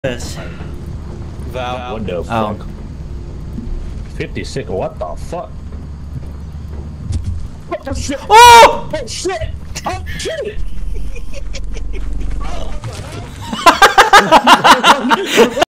This. Val. What the fuck? 56, what the fuck? What the shit? Oh! Oh shit! Oh shit!